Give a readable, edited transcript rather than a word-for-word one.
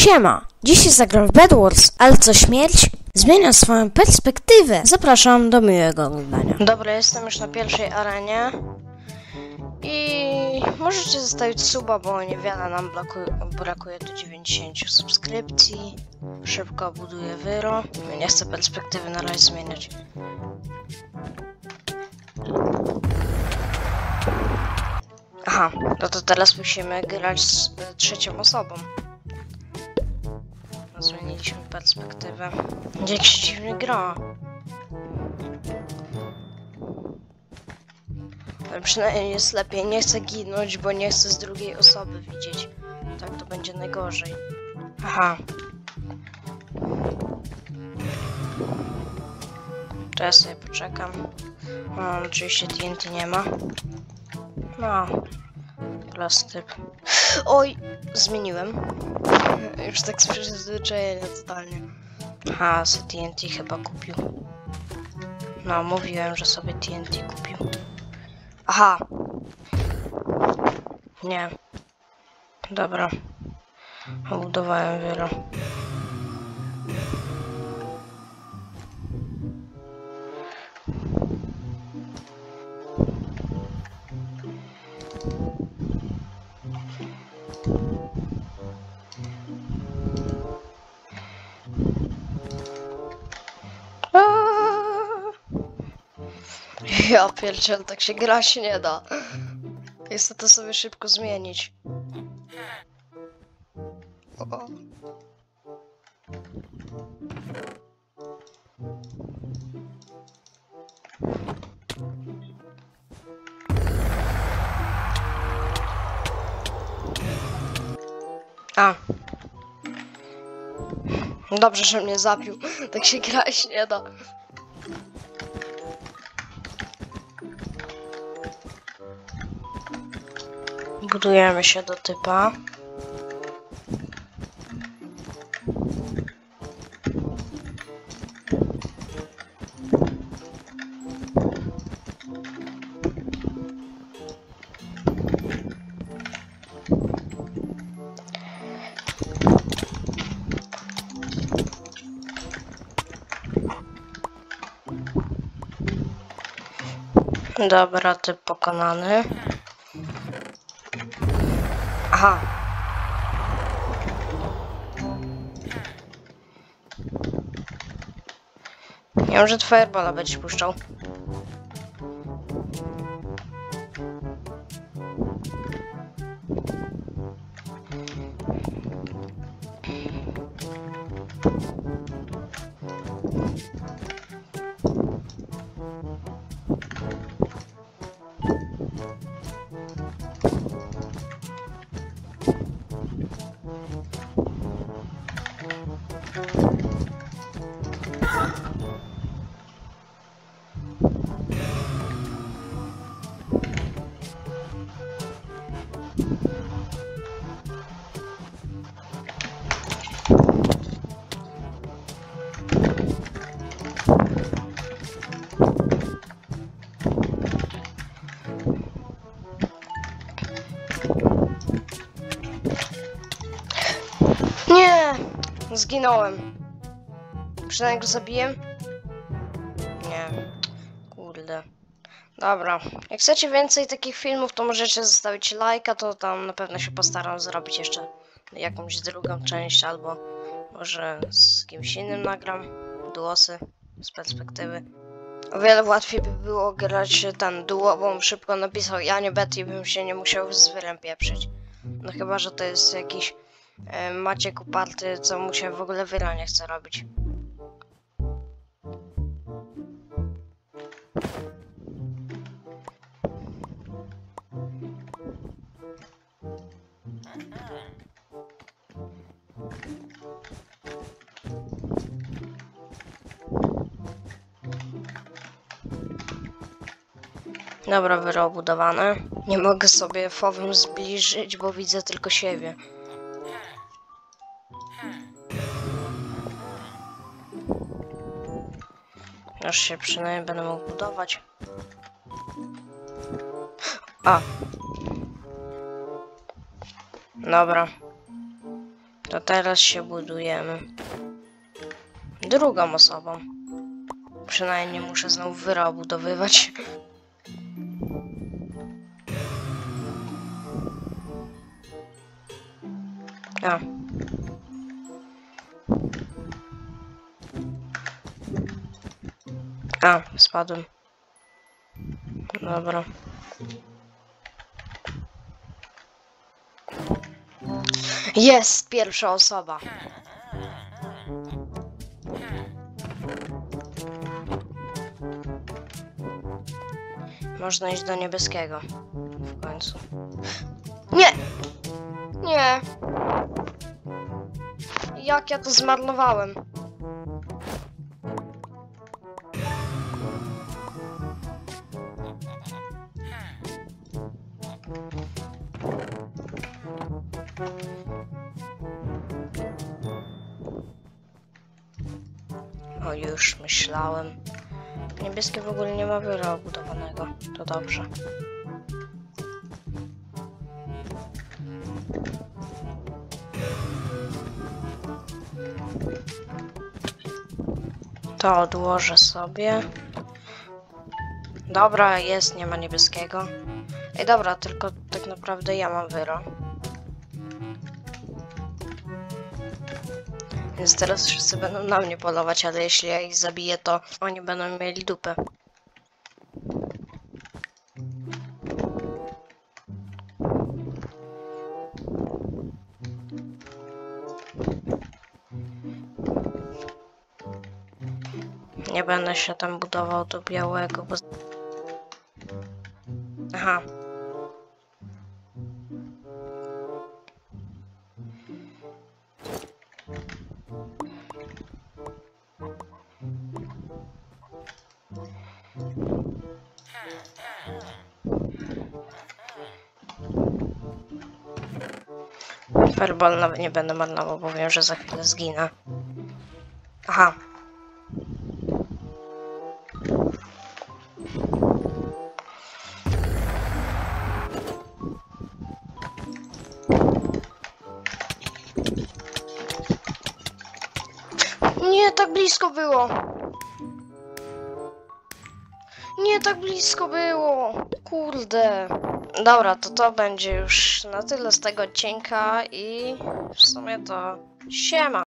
Siema, dzisiaj zagram w Bed Wars, ale co śmierć zmienia swoją perspektywę. Zapraszam do miłego oglądania. Dobra, jestem już na pierwszej arenie i możecie zostawić suba, bo niewiele nam brakuje do 90 subskrypcji. Szybko buduję wyro. Nie chcę perspektywy na razie zmieniać. Aha, no to teraz musimy grać z trzecią osobą. Zmieniliśmy perspektywę. Jak się dziwnie gra. Ale przynajmniej jest lepiej. Nie chcę ginąć, bo nie chcę z drugiej osoby widzieć. Tak to będzie najgorzej. Aha. Teraz sobie poczekam. Oczywiście TNT nie ma. No. Plus typ. Oj! Zmieniłem. Już tak z przyzwyczajenia totalnie. Aha, sobie TNT chyba kupił. No, mówiłem, że sobie TNT kupił. Aha! Nie. Dobra. Budowałem wiele. Ja pierdziel, tak się grać nie da. Chcę to sobie szybko zmienić. O. A. Dobrze, że mnie zabił. Tak się grać nie da. Budujemy się do typa. Dobra, typ pokonany. Aha. Ja wiem, że Fireballa będziesz puszczał. Nie! Zginąłem. Przynajmniej go zabiłem? Nie. Kurde. Dobra. Jak chcecie więcej takich filmów, to możecie zostawić lajka, to tam na pewno się postaram zrobić jeszcze jakąś drugą część, albo może z kimś innym nagram duosy z perspektywy. O wiele łatwiej by było grać ten duo, bo bym szybko napisał ja nie Betty, bym się nie musiał z wyrem pieprzyć. No chyba, że to jest jakiś Maciek uparty, co mu się w ogóle wyra nie chce robić. Dobra, wyro budowane. Nie mogę sobie fowym zbliżyć, bo widzę tylko siebie. Już się przynajmniej będę mógł budować. A. Dobra. To teraz się budujemy drugą osobą. Przynajmniej muszę znowu wyra obudowywać. A. A, spadłem. Dobra. Jest pierwsza osoba. Można iść do niebieskiego. W końcu. Nie! Nie! Jak ja to zmarnowałem? O, już myślałem. Niebieskie w ogóle nie ma wyra obudowanego. To dobrze. To odłożę sobie. Dobra, jest, nie ma niebieskiego. Ej, dobra, tylko tak naprawdę ja mam wyro. Więc teraz wszyscy będą na mnie polować, ale jeśli ja ich zabiję, to oni będą mieli dupę. Nie będę się tam budował do białego, bo... Aha. Fireball nawet nie będę marnował, bo wiem, że za chwilę zginę. Aha. Nie, tak blisko było. Nie, tak blisko było. Kurde. Dobra, to będzie już na tyle z tego odcinka i w sumie to siema.